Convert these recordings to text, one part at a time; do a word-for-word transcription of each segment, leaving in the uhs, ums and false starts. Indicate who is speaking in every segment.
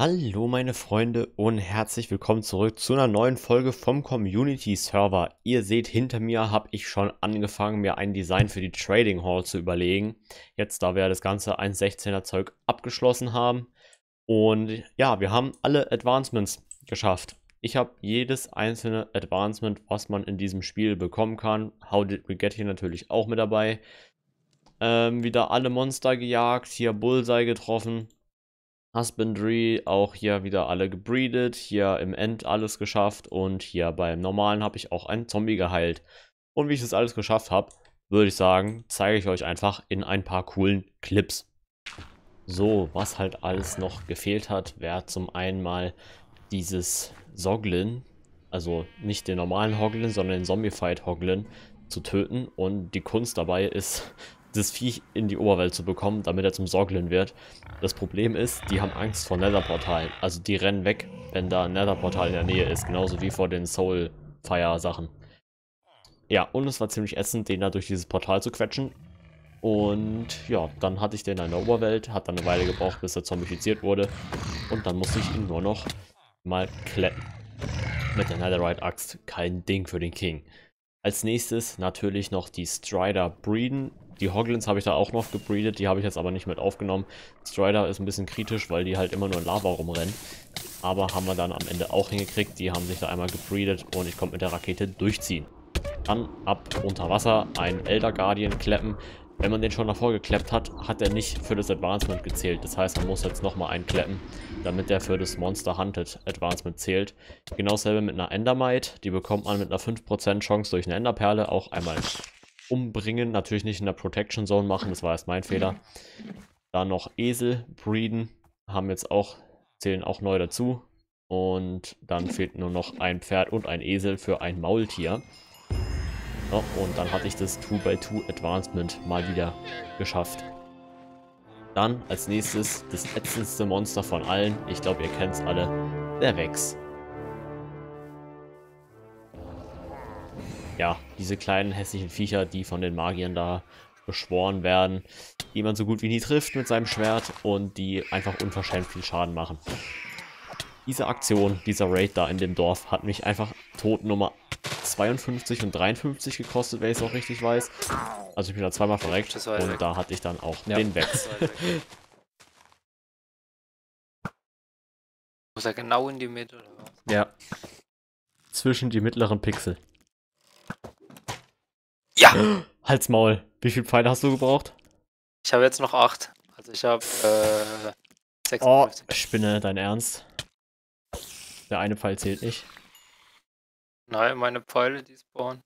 Speaker 1: Hallo meine Freunde und herzlich willkommen zurück zu einer neuen Folge vom Community Server. Ihr seht, hinter mir habe ich schon angefangen, mir ein Design für die Trading Hall zu überlegen. Jetzt, da wir das ganze eins Punkt sechzehner Zeug abgeschlossen haben. Und ja, wir haben alle Advancements geschafft. Ich habe jedes einzelne Advancement, was man in diesem Spiel bekommen kann. How did we get here natürlich auch mit dabei. Ähm, wieder alle Monster gejagt, hier Bullseye getroffen. Husbandry, auch hier wieder alle gebreedet, hier im End alles geschafft und hier beim normalen habe ich auch einen Zombie geheilt. Und wie ich das alles geschafft habe, würde ich sagen, zeige ich euch einfach in ein paar coolen Clips. So, was halt alles noch gefehlt hat, wäre zum einen mal dieses Soglin, also nicht den normalen Hoglin, sondern den Zombified Hoglin zu töten. Und die Kunst dabei ist, das Viech in die Oberwelt zu bekommen, damit er zum Soglin wird. Das Problem ist, die haben Angst vor Netherportalen. Also die rennen weg, wenn da ein Netherportal in der Nähe ist, genauso wie vor den Soulfire-Sachen. Ja, und es war ziemlich ätzend, den da durch dieses Portal zu quetschen. Und ja, dann hatte ich den in der Oberwelt, hat dann eine Weile gebraucht, bis er zombifiziert wurde. Und dann musste ich ihn nur noch mal kletten. Mit der Netherite Axt, kein Ding für den King. Als nächstes natürlich noch die Strider breeden. Die Hoglins habe ich da auch noch gebreedet, die habe ich jetzt aber nicht mit aufgenommen. Strider ist ein bisschen kritisch, weil die halt immer nur in Lava rumrennen. Aber haben wir dann am Ende auch hingekriegt, die haben sich da einmal gebreedet und ich konnte mit der Rakete durchziehen. Dann ab unter Wasser einen Elder Guardian kleppen. Wenn man den schon davor geklappt hat, hat er nicht für das Advancement gezählt. Das heißt, man muss jetzt nochmal einen kleppen, damit der für das Monster Hunted Advancement zählt. Genau dasselbe mit einer Endermite. Die bekommt man mit einer fünf Prozent Chance durch eine Enderperle auch einmal umbringen. Natürlich nicht in der Protection Zone machen, das war erst mein Fehler. Dann noch Esel breeden. Haben jetzt auch, zählen auch neu dazu. Und dann fehlt nur noch ein Pferd und ein Esel für ein Maultier. So, und dann hatte ich das zwei bei zwei Advancement mal wieder geschafft. Dann als nächstes das ätzendste Monster von allen. Ich glaube, ihr kennt es alle. Der Vex. Ja, diese kleinen hässlichen Viecher, die von den Magiern da beschworen werden, die man so gut wie nie trifft mit seinem Schwert und die einfach unverschämt viel Schaden machen. Diese Aktion, dieser Raid da in dem Dorf, hat mich einfach Tod Nummer zweiundfünfzig und dreiundfünfzig gekostet, wenn ich es auch richtig weiß. Also ich bin da zweimal verreckt und weg. Da hatte ich dann auch ja. den Vex.
Speaker 2: Muss er genau in die Mitte oder was?
Speaker 1: Ja. Zwischen die mittleren Pixel.
Speaker 2: Ja!
Speaker 1: Halt's Maul. Wie viele Pfeile hast du gebraucht?
Speaker 2: Ich habe jetzt noch acht. Also ich habe äh,
Speaker 1: sechsundfünfzig. Oh, Spinne, dein Ernst? Der eine Pfeil zählt nicht.
Speaker 2: Nein, meine Pfeile, die spawnen.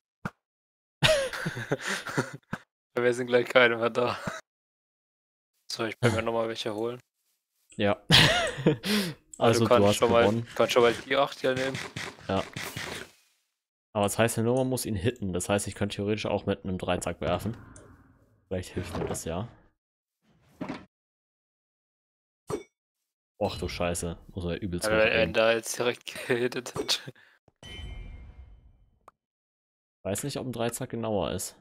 Speaker 2: Wir sind gleich keine mehr da. So, ich will mir nochmal welche holen.
Speaker 1: Ja.
Speaker 2: Also,
Speaker 1: also
Speaker 2: du, kannst
Speaker 1: du hast
Speaker 2: schon
Speaker 1: gewonnen.
Speaker 2: Mal, kannst schon mal die acht hier nehmen.
Speaker 1: Ja. Aber das heißt ja nur, man muss ihn hitten. Das heißt, ich könnte theoretisch auch mit einem Dreizack werfen. Vielleicht hilft mir das ja. Och du Scheiße. Muss er übelst
Speaker 2: ja, wenn da jetzt direkt gehittet hat.
Speaker 1: Weiß nicht, ob ein Dreizack genauer ist.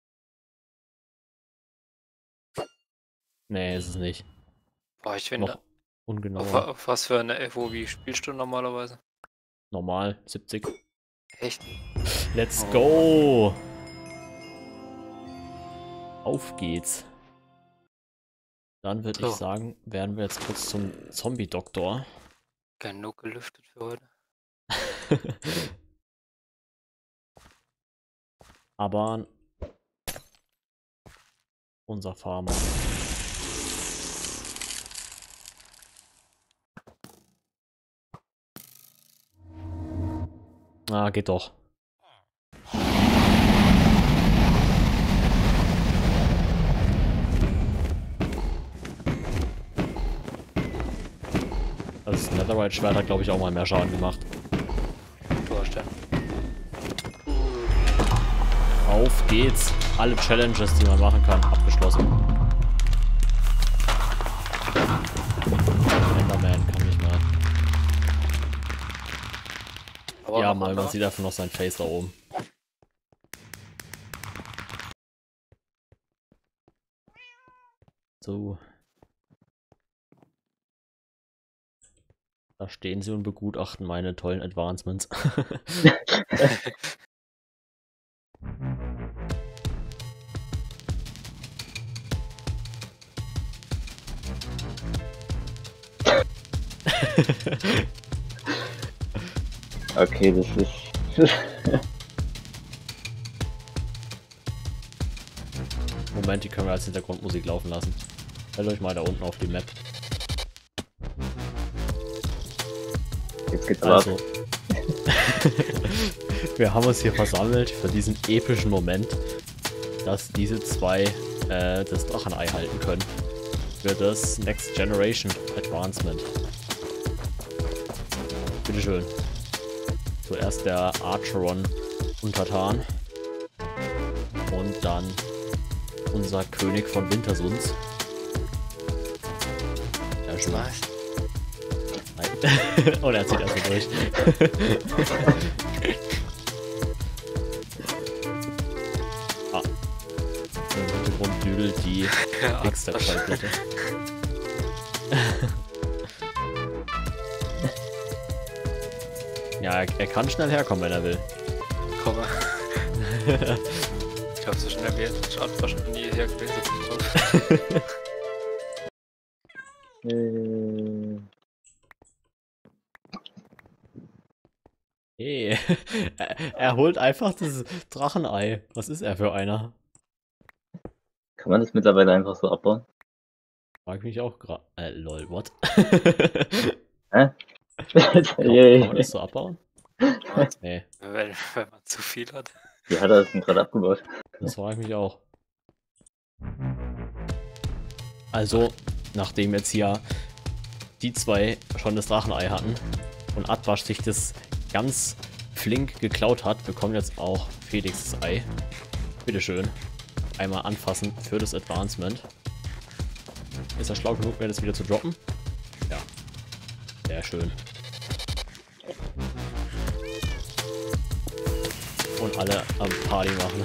Speaker 1: Nee, ist es nicht.
Speaker 2: Boah, ich finde.
Speaker 1: Noch ungenauer.
Speaker 2: Auf, auf was für eine F O V spielst du normalerweise?
Speaker 1: Normal, siebzig.
Speaker 2: Echt?
Speaker 1: Let's go! Auf geht's. Dann würde so. ich sagen, werden wir jetzt kurz zum Zombie-Doktor.
Speaker 2: Genug gelüftet für heute.
Speaker 1: Aber unser Farmer. Ah, geht doch. Das Netherite-Schwert hat, glaube ich, auch mal mehr Schaden gemacht.
Speaker 2: Vorstellen.
Speaker 1: Auf geht's. Alle Challenges, die man machen kann, abgeschlossen. Enderman kann nicht mehr. Aber ja, mal, man sieht einfach noch sein Face da oben. So. Da stehen sie und begutachten meine tollen Advancements.
Speaker 3: Okay, das ist...
Speaker 1: Moment, die können wir als Hintergrundmusik laufen lassen. Stellt euch mal da unten auf die Map.
Speaker 3: Jetzt geht's aber
Speaker 1: Also, wir haben uns hier versammelt für diesen epischen Moment, dass diese zwei äh, das Drachenei halten können. Für das Next Generation Advancement. Bitteschön. Zuerst der Archeron Untertan. Und dann unser König von Wintersunds. Ja, schon mal. Nein. Und er zieht erst mal durch. Ah. Im Hintergrund düdelt die X-Step-Schallplatte. Ja, er, er kann schnell herkommen, wenn er will.
Speaker 2: Komm mal. Ich glaube, so schnell wie jetzt schaut wahrscheinlich nie her gewesen.
Speaker 3: äh,
Speaker 1: Hey, er, er holt einfach das Drachenei. Was ist er für einer?
Speaker 3: Kann man das mittlerweile einfach so abbauen?
Speaker 1: Frag ich mich auch gerade. Äh, lol, what?
Speaker 3: Hä?
Speaker 1: Kann, kann man das so abbauen? Nee,
Speaker 2: Wenn, wenn man zu viel hat.
Speaker 3: Wie hat er das denn gerade abgebaut?
Speaker 1: das frage ich mich auch. Also, nachdem jetzt hier die zwei schon das Drachenei hatten und Atwasch sich das ganz flink geklaut hat, bekommt jetzt auch Felix das Ei. Bitteschön. Einmal anfassen für das Advancement. Ist er schlau genug, mir das wieder zu droppen? Ja. Sehr schön. Und alle am Party machen.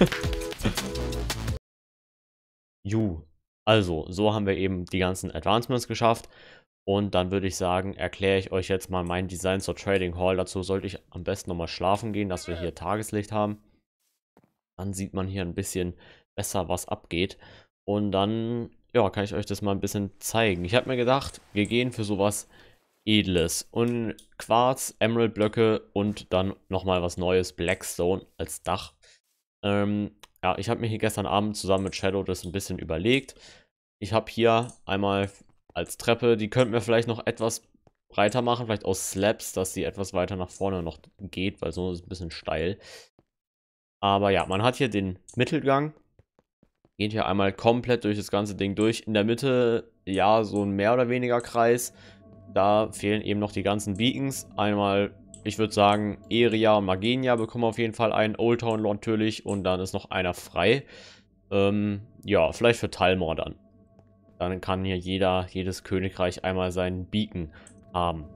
Speaker 1: Ju. Also, so haben wir eben die ganzen Advancements geschafft. Und dann würde ich sagen, erkläre ich euch jetzt mal mein Design zur Trading Hall. Dazu sollte ich am besten nochmal schlafen gehen, dass wir hier Tageslicht haben. Dann sieht man hier ein bisschen besser, was abgeht. Und dann, ja, kann ich euch das mal ein bisschen zeigen. Ich habe mir gedacht, wir gehen für sowas Edles. Und Quarz, Emerald-Blöcke und dann nochmal was Neues, Blackstone als Dach. Ähm, ja, ich habe mir hier gestern Abend zusammen mit Shadow das ein bisschen überlegt. Ich habe hier einmal als Treppe, die könnten wir vielleicht noch etwas breiter machen, vielleicht aus Slabs, dass sie etwas weiter nach vorne noch geht, weil so ist es ein bisschen steil. Aber ja, man hat hier den Mittelgang, geht hier einmal komplett durch das ganze Ding durch. In der Mitte, ja, so ein mehr oder weniger Kreis. Da fehlen eben noch die ganzen Beacons. Einmal, ich würde sagen, Eria und Magenia bekommen auf jeden Fall einen, Old Town natürlich, und dann ist noch einer frei. Ähm, ja, vielleicht für Talmor dann. Dann kann hier jeder, jedes Königreich einmal seinen Beacon haben.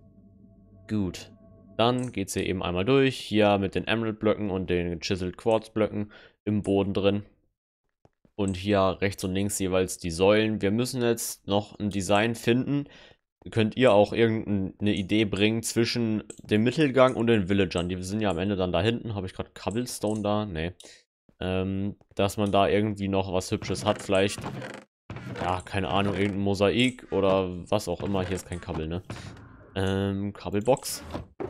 Speaker 1: Gut. Dann geht es hier eben einmal durch. Hier mit den Emerald-Blöcken und den Chiseled Quartz-Blöcken im Boden drin. Und hier rechts und links jeweils die Säulen. Wir müssen jetzt noch ein Design finden. Könnt ihr auch irgendeine Idee bringen zwischen dem Mittelgang und den Villagern. Die sind ja am Ende dann da hinten. Habe ich gerade Cobblestone da? Nee. Ähm, dass man da irgendwie noch was Hübsches hat. Vielleicht... Ja, keine Ahnung, irgendein Mosaik oder was auch immer. Hier ist kein Kabel, ne? Ähm, Kabelbox.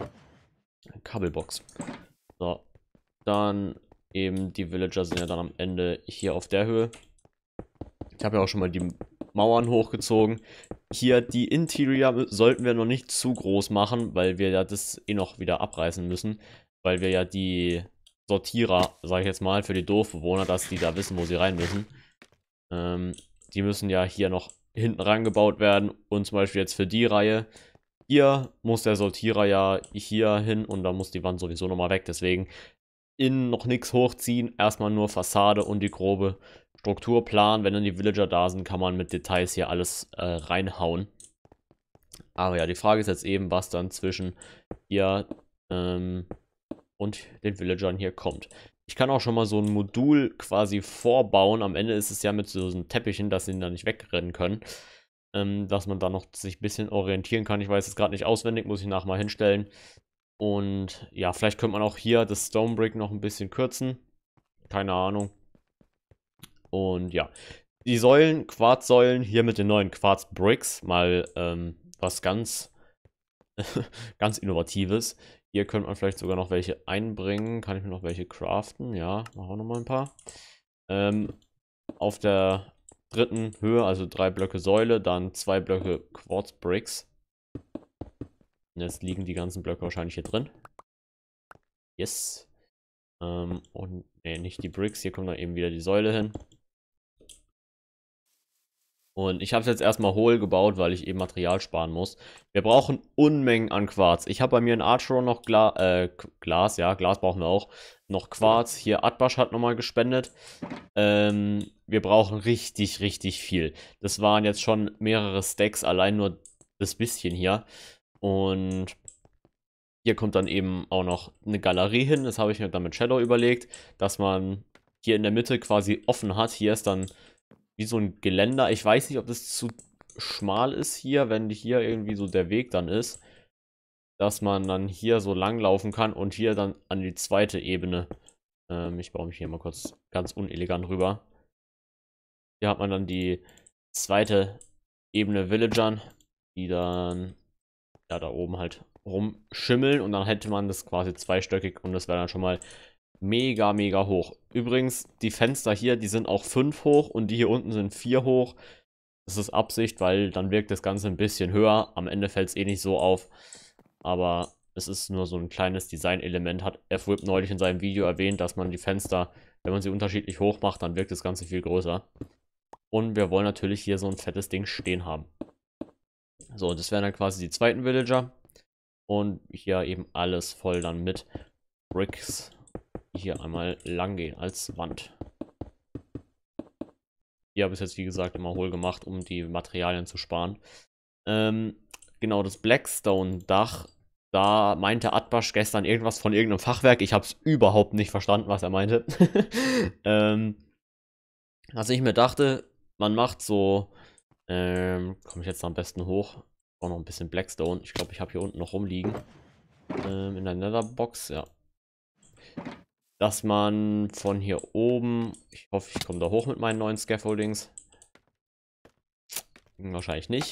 Speaker 1: Kabelbox. So. Dann eben die Villager sind ja dann am Ende hier auf der Höhe. Ich habe ja auch schon mal die Mauern hochgezogen. Hier die Interior sollten wir noch nicht zu groß machen, weil wir ja das eh noch wieder abreißen müssen. Weil wir ja die Sortierer, sage ich jetzt mal, für die Dorfbewohner, dass die da wissen, wo sie rein müssen. Ähm... Die müssen ja hier noch hinten rangebaut werden. Und zum Beispiel jetzt für die Reihe. Hier muss der Sortierer ja hier hin und dann muss die Wand sowieso nochmal weg. Deswegen innen noch nichts hochziehen. Erstmal nur Fassade und die grobe Struktur planen. Wenn dann die Villager da sind, kann man mit Details hier alles äh, reinhauen. Aber ja, die Frage ist jetzt eben, was dann zwischen hier ähm, und den Villagern hier kommt. Ich kann auch schon mal so ein Modul quasi vorbauen. Am Ende ist es ja mit so, so einem Teppichen, dass sie da nicht wegrennen können. ähm, dass man da noch sich ein bisschen orientieren kann. Ich weiß es gerade nicht auswendig, muss ich nachher mal hinstellen. Und ja, vielleicht könnte man auch hier das Stone Brick noch ein bisschen kürzen. Keine Ahnung. Und ja, die Säulen, Quarzsäulen, hier mit den neuen Quarz Bricks, mal ähm, was ganz, ganz Innovatives. Hier könnte man vielleicht sogar noch welche einbringen. Kann ich mir noch welche craften? Ja, machen wir nochmal ein paar. Ähm, auf der dritten Höhe, also drei Blöcke Säule, dann zwei Blöcke Quartz Bricks. Und jetzt liegen die ganzen Blöcke wahrscheinlich hier drin. Yes. Ähm, und, ne, nicht die Bricks, hier kommt dann eben wieder die Säule hin. Und ich habe es jetzt erstmal hohl gebaut, weil ich eben Material sparen muss. Wir brauchen Unmengen an Quarz. Ich habe bei mir in Archeron noch Gla äh, Glas, ja, Glas brauchen wir auch. Noch Quarz. Hier Atbash hat nochmal gespendet. Ähm, wir brauchen richtig, richtig viel. Das waren jetzt schon mehrere Stacks, allein nur das bisschen hier. Und hier kommt dann eben auch noch eine Galerie hin. Das habe ich mir dann mit Shadow überlegt, dass man hier in der Mitte quasi offen hat. Hier ist dann wie so ein Geländer. Ich weiß nicht, ob das zu schmal ist hier, wenn hier irgendwie so der Weg dann ist. Dass man dann hier so lang laufen kann und hier dann an die zweite Ebene. Ähm, ich baue mich hier mal kurz ganz unelegant rüber. Hier hat man dann die zweite Ebene Villagern, die dann ja, da oben halt rumschimmeln. Und dann hätte man das quasi zweistöckig und das wäre dann schon mal mega, mega hoch. Übrigens, die Fenster hier, die sind auch fünf hoch und die hier unten sind vier hoch. Das ist Absicht, weil dann wirkt das Ganze ein bisschen höher. Am Ende fällt es eh nicht so auf. Aber es ist nur so ein kleines Designelement. Hat F-Whip neulich in seinem Video erwähnt, dass man die Fenster, wenn man sie unterschiedlich hoch macht, dann wirkt das Ganze viel größer. Und wir wollen natürlich hier so ein fettes Ding stehen haben. So, das wären dann quasi die zweiten Villager. Und hier eben alles voll dann mit Bricks. Hier einmal lang gehen als Wand. Hier habe ich es jetzt, wie gesagt, immer hohl gemacht, um die Materialien zu sparen. Ähm, genau, das Blackstone-Dach. Da meinte Atbash gestern irgendwas von irgendeinem Fachwerk. Ich habe es überhaupt nicht verstanden, was er meinte. ähm, also ich mir dachte, man macht so... Ähm, komme ich jetzt am besten hoch? Auch noch ein bisschen Blackstone. Ich glaube, ich habe hier unten noch rumliegen. Ähm, in der Netherbox, ja. Dass man von hier oben, ich hoffe, ich komme da hoch mit meinen neuen Scaffoldings. Wahrscheinlich nicht.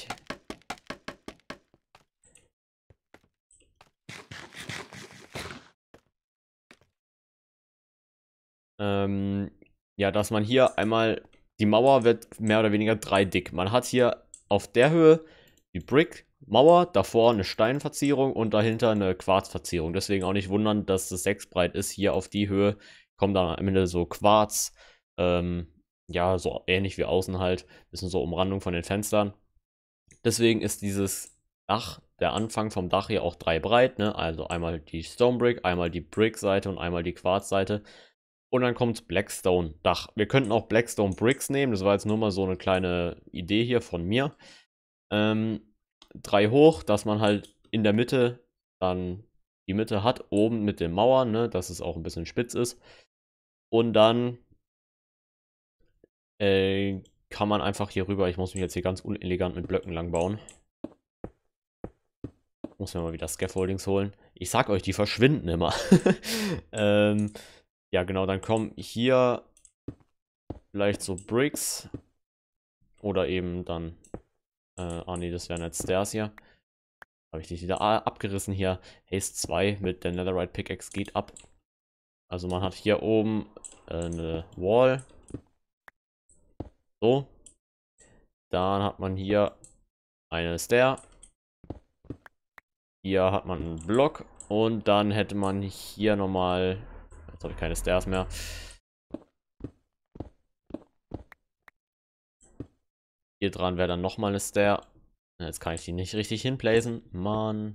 Speaker 1: Ähm, ja, dass man hier einmal, die Mauer wird mehr oder weniger drei dick. Man hat hier auf der Höhe die Brick-Mauer, davor eine Steinverzierung und dahinter eine Quarzverzierung. Deswegen auch nicht wundern, dass das sechs breit ist. Hier auf die Höhe kommt dann am Ende so Quarz, ähm, ja, so ähnlich wie außen halt, bisschen so Umrandung von den Fenstern. Deswegen ist dieses Dach, der Anfang vom Dach hier auch drei breit, ne? Also einmal die Stone Brick, einmal die Brick-Seite und einmal die Quarz-Seite. Und dann kommt Blackstone Dach. Wir könnten auch Blackstone Bricks nehmen. Das war jetzt nur mal so eine kleine Idee hier von mir. Ähm, drei hoch, dass man halt in der Mitte dann die Mitte hat, oben mit den Mauern, ne, dass es auch ein bisschen spitz ist. Und dann äh, kann man einfach hier rüber, ich muss mich jetzt hier ganz unelegant mit Blöcken lang bauen. Muss mir mal wieder Scaffoldings holen. Ich sag euch, die verschwinden immer. ähm, ja, genau, dann kommen hier vielleicht so Bricks. Oder eben dann. Äh, ah, nee, das wären jetzt Stairs hier. Habe ich die wieder abgerissen hier. Haste zwei mit der Netherite Pickaxe geht ab. Also man hat hier oben äh, eine Wall. So. Dann hat man hier eine Stair. Hier hat man einen Block. Und dann hätte man hier nochmal... Jetzt habe ich keine Stairs mehr. Hier dran wäre dann nochmal eine Stair. Jetzt kann ich die nicht richtig hinplacen. Mann.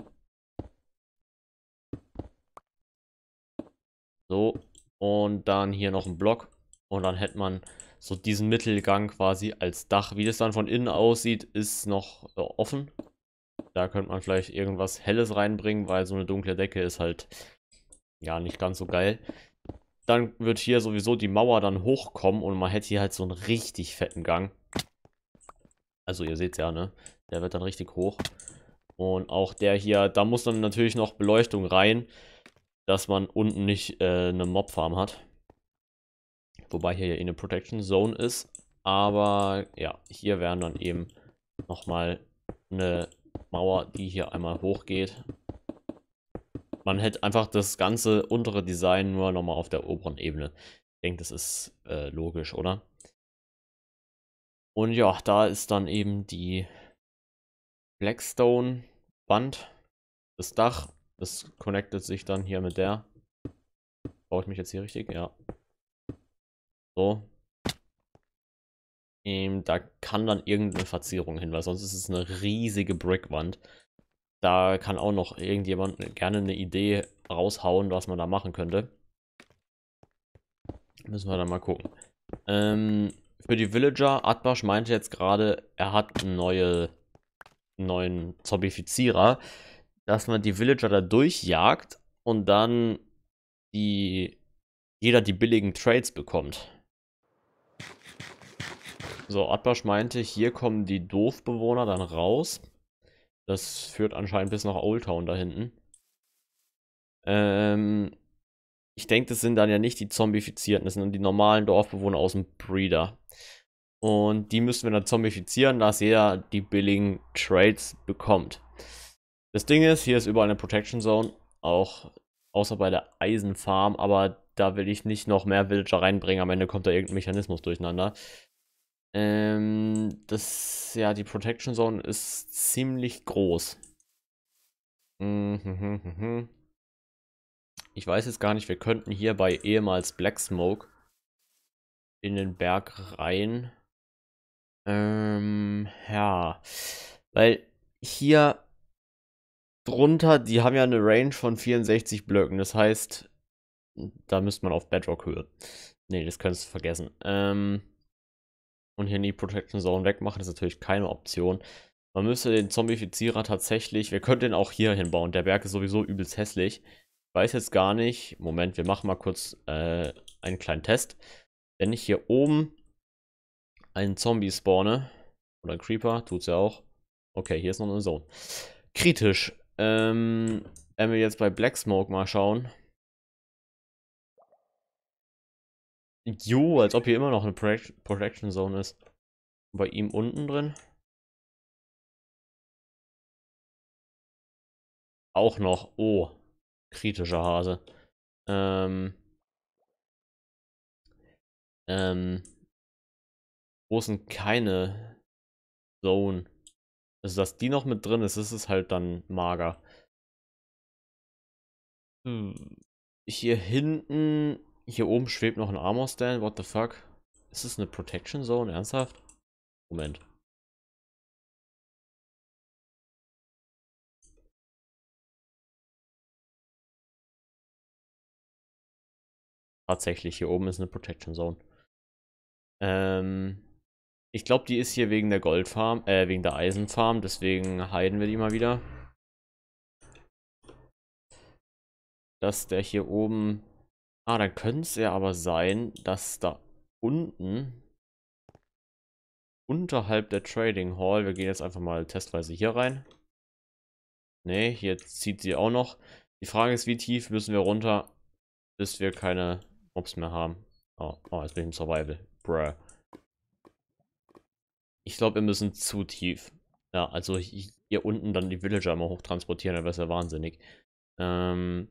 Speaker 1: So. Und dann hier noch ein Block. Und dann hätte man so diesen Mittelgang quasi als Dach. Wie das dann von innen aussieht, ist noch äh, offen. Da könnte man vielleicht irgendwas Helles reinbringen, weil so eine dunkle Decke ist halt ja nicht ganz so geil. Dann wird hier sowieso die Mauer dann hochkommen und man hätte hier halt so einen richtig fetten Gang. Also ihr seht es ja, ne? Der wird dann richtig hoch. Und auch der hier, da muss dann natürlich noch Beleuchtung rein, dass man unten nicht äh, eine Mob-Farm hat. Wobei hier ja eh eine Protection Zone ist. Aber ja, hier wären dann eben nochmal eine Mauer, die hier einmal hochgeht. Man hätte einfach das ganze untere Design nur nochmal auf der oberen Ebene. Ich denke, das ist äh, logisch, oder? Und ja, da ist dann eben die Blackstone-Wand, das Dach. Das connectet sich dann hier mit der. Baue ich mich jetzt hier richtig? Ja. So. Ähm, da kann dann irgendeine Verzierung hin, weil sonst ist es eine riesige Brickwand. Da kann auch noch irgendjemand gerne eine Idee raushauen, was man da machen könnte. Müssen wir dann mal gucken. Ähm, für die Villager, Atbash meinte jetzt gerade, er hat einen neue, neuen Zombifizierer, dass man die Villager da durchjagt und dann die, jeder die billigen Trades bekommt. So, Atbash meinte, hier kommen die Doofbewohner dann raus. Das führt anscheinend bis nach Old Town da hinten. Ähm, ich denke, das sind dann ja nicht die Zombifizierten, das sind dann die normalen Dorfbewohner aus dem Breeder. Und die müssen wir dann zombifizieren, dass jeder die billigen Trades bekommt. Das Ding ist, hier ist überall eine Protection Zone, auch außer bei der Eisenfarm, aber da will ich nicht noch mehr Villager reinbringen, am Ende kommt da irgendein Mechanismus durcheinander. Ähm, das, ja, die Protection Zone ist ziemlich groß. Mhm. Ich weiß jetzt gar nicht, wir könnten hier bei ehemals Black Smoke in den Berg rein. Ähm, ja. Weil hier drunter, die haben ja eine Range von vierundsechzig Blöcken. Das heißt, da müsste man auf Bedrock-Höhe. Nee, das könntest du vergessen. Ähm, und hier in die Protection Zone wegmachen, ist natürlich keine Option. Man müsste den Zombifizierer tatsächlich, wir könnten den auch hier hinbauen. Der Berg ist sowieso übelst hässlich. Ich weiß jetzt gar nicht, Moment, wir machen mal kurz äh, einen kleinen Test. Wenn ich hier oben einen Zombie spawne, oder einen Creeper, tut's ja auch. Okay, hier ist noch eine Zone. Kritisch. Ähm, wenn wir jetzt bei Black Smoke mal schauen. Jo, als ob hier immer noch eine Protection Zone ist. Bei ihm unten drin. Auch noch. Oh. Kritischer Hase. Ähm. Ähm. Wo sind keine Zone? Also, dass die noch mit drin ist, ist es halt dann mager. Hm. Hier hinten. Hier oben schwebt noch ein Armor Stand. What the fuck? Ist es eine Protection Zone? Ernsthaft? Moment. Tatsächlich, hier oben ist eine Protection Zone. Ähm, ich glaube, die ist hier wegen der Goldfarm, äh, wegen der Eisenfarm, deswegen heiden wir die mal wieder. Dass der hier oben. Ah, dann könnte es ja aber sein, dass da unten unterhalb der Trading Hall, wir gehen jetzt einfach mal testweise hier rein. Ne, hier zieht sie auch noch. Die Frage ist, wie tief müssen wir runter, bis wir keine Mobs mehr haben. Oh, oh jetzt bin ich im Survival. Bruh. Ich glaube, wir müssen zu tief. Ja, also hier unten dann die Villager mal hochtransportieren, dann wäre es ja wahnsinnig. Ähm,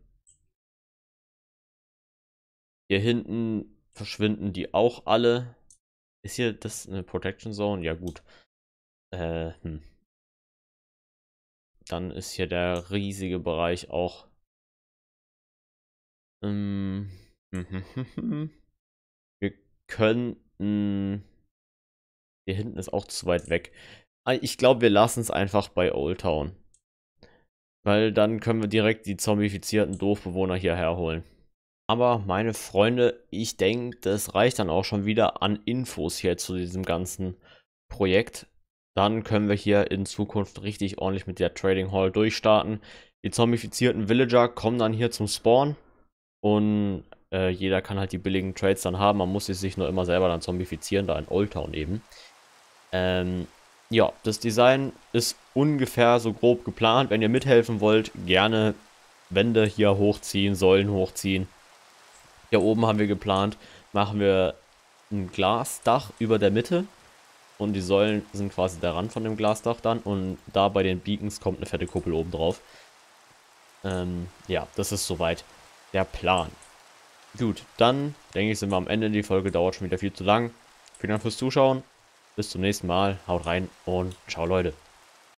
Speaker 1: hier hinten verschwinden die auch alle. Ist hier das eine Protection Zone? Ja, gut. Äh, hm. Dann ist hier der riesige Bereich auch. Ähm, wir könnten. Hier hinten ist auch zu weit weg. Ich glaube, wir lassen es einfach bei Old Town. Weil dann können wir direkt die zombifizierten Doofbewohner hierher holen. Aber meine Freunde, ich denke, das reicht dann auch schon wieder an Infos hier zu diesem ganzen Projekt. Dann können wir hier in Zukunft richtig ordentlich mit der Trading Hall durchstarten. Die zombifizierten Villager kommen dann hier zum Spawn. Und äh, jeder kann halt die billigen Trades dann haben. Man muss sich nur immer selber dann zombifizieren, da in Old Town eben. Ähm, ja, das Design ist ungefähr so grob geplant. Wenn ihr mithelfen wollt, gerne Wände hier hochziehen, Säulen hochziehen. Hier oben haben wir geplant, machen wir ein Glasdach über der Mitte. Und die Säulen sind quasi der Rand von dem Glasdach dann. Und da bei den Beacons kommt eine fette Kuppel oben drauf. Ähm, ja, das ist soweit der Plan. Gut, dann denke ich, sind wir am Ende. Die Folge dauert schon wieder viel zu lang. Vielen Dank fürs Zuschauen. Bis zum nächsten Mal. Haut rein und ciao, Leute.